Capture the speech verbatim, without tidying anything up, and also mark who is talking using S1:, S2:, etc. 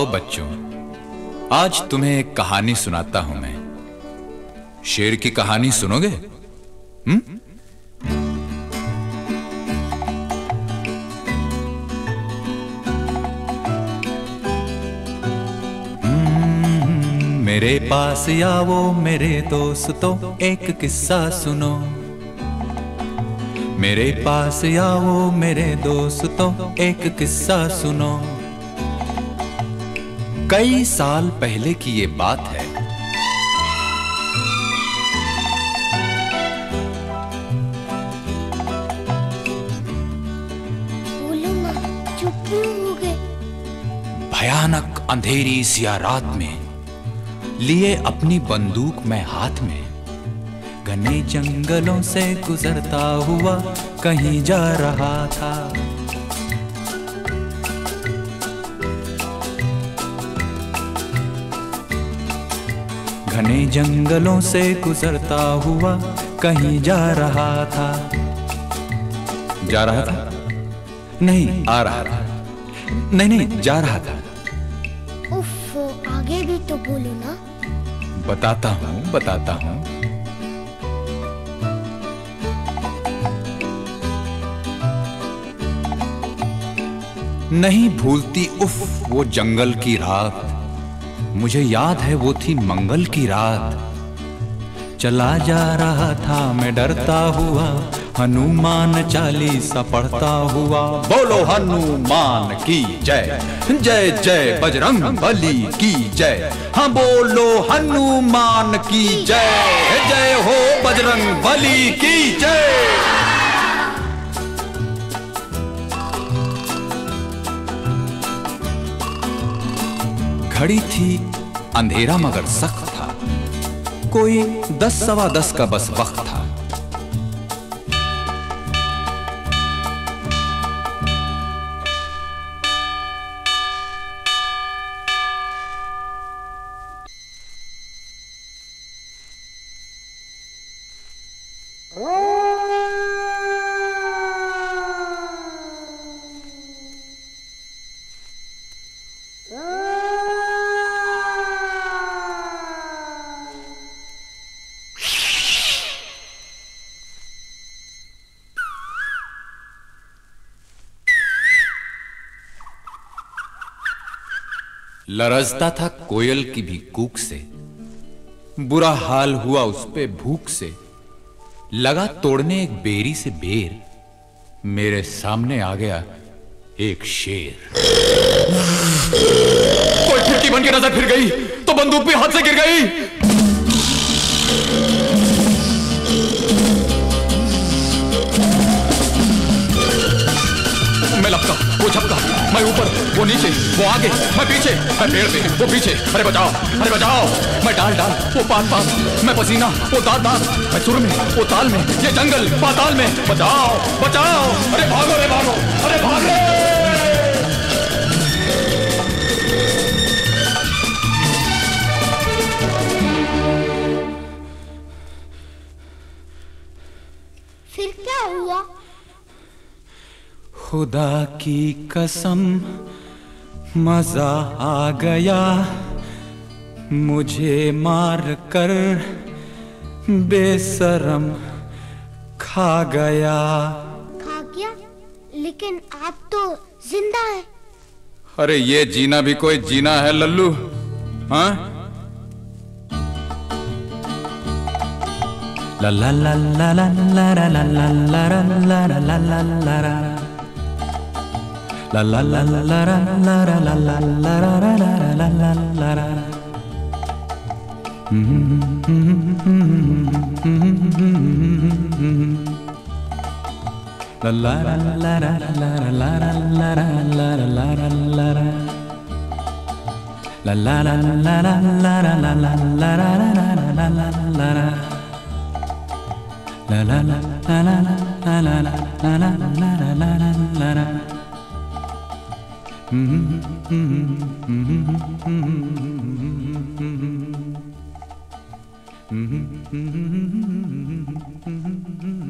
S1: बच्चों, आज तुम्हें एक कहानी सुनाता हूं मैं। शेर की कहानी सुनोगे? हम्म? मेरे पास आओ मेरे दोस्तों, एक किस्सा सुनो। मेरे पास आओ मेरे दोस्तों, एक किस्सा सुनो। कई साल पहले की ये बात है।
S2: बोलो ना, चुप क्यों हो गए?
S1: भयानक अंधेरी सिया रात में लिए अपनी बंदूक मैं हाथ में, घने जंगलों से गुजरता हुआ कहीं जा रहा था। घने जंगलों से गुजरता हुआ कहीं जा रहा था। जा रहा था? नहीं, आ रहा था। नहीं नहीं, जा रहा था।
S2: उफ, आगे भी तो बोलो ना।
S1: बताता हूं बताता हूं। नहीं भूलती उफ वो जंगल की रात, मुझे याद है वो थी मंगल की रात। चला जा रहा था मैं डरता हुआ, हनुमान चालीसा पढ़ता हुआ। बोलो हनुमान की जय, जय जय बजरंग बली की जय। हाँ बोलो हनुमान की जय, जय हो बजरंग बली की जय। घड़ी थी अंधेरा मगर सख्त था, कोई दस सवा दस का बस वक्त था। लरजता था कोयल की भी कूक से, बुरा हाल हुआ उस पे भूख से। लगा तोड़ने एक बेरी से बेर, मेरे सामने आ गया एक शेर। कोई खिड़की बन के नजर फिर गई तो बंदूक भी हाथ से गिर गई। मैं लपका, वो झपका, मैं ऊपर, वो नीचे, वो आगे, मैं पीछे, मैं पेड़ पे, वो पीछे। अरे बचाओ, अरे बचाओ। मैं डाल डाल, वो पात पात, मैं पसीना, वो दांत दांत, मैं सुर में, वो ताल में, ये जंगल पाताल में। बचाओ, बचाओ। अरे भागो, अरे भागो, अरे भागो।
S2: फिर क्या हुआ?
S1: खुदा की कसम मजा आ गया, मुझे मार कर बेशरम खा गया।
S2: खा गया? लेकिन आप तो जिंदा हैं।
S1: अरे ये जीना भी कोई जीना है लल्लू? हाँ? ला ला ला ला ला ला ला ला ला ला ला ला ला ला ला La la la la la la la la la la la la la la la la. La la la la la la la la la la la la la la. La la la la la la la la la la la la la la la. La la la la la la la la la la la la la. Mm-hmm.